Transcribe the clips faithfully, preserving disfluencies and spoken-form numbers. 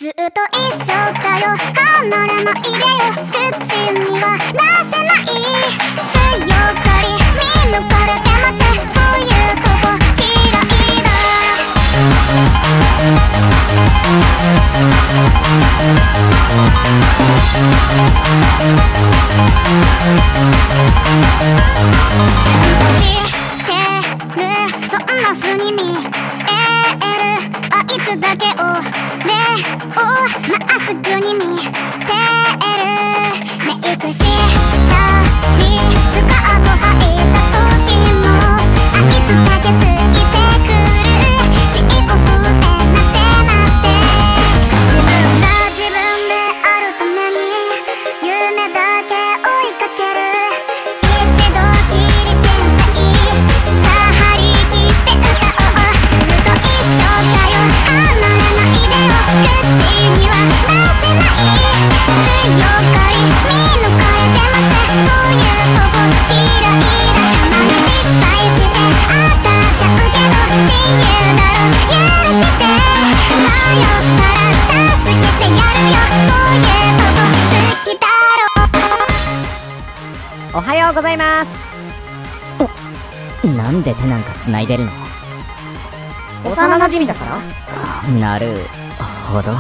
ずっと一緒だよ、離れないでよ、口には出せない強がり見抜かれてます、そういうとこ嫌いだ。知ってる、そんな風に見える、あいつだけをまっすぐに見てる、メイクしたりスカート履いた時もあいつだけついてくる、尻尾振ってなってなって自分が自分であるために夢だけ追いかける、一度きり繊細さあ張り切って歌おう、ずっと一緒だよ、離れないでよ、口には出せない強がり見抜かれてます、そういうとこ嫌いだ。たまに失敗して当たっちゃうけど親友だろ許して迷ったら助けてやるよ、そういうとこ好きだろ。 おはようございます。なんで手なんか繋いでるの？幼馴染だから？なるほど。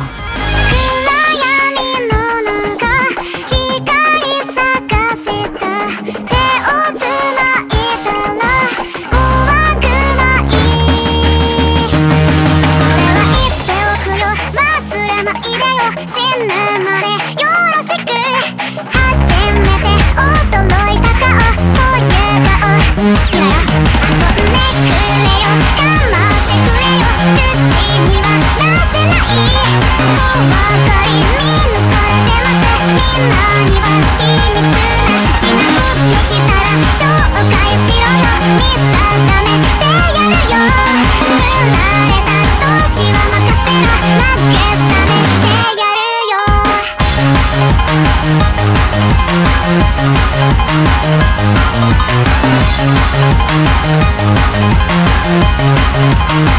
「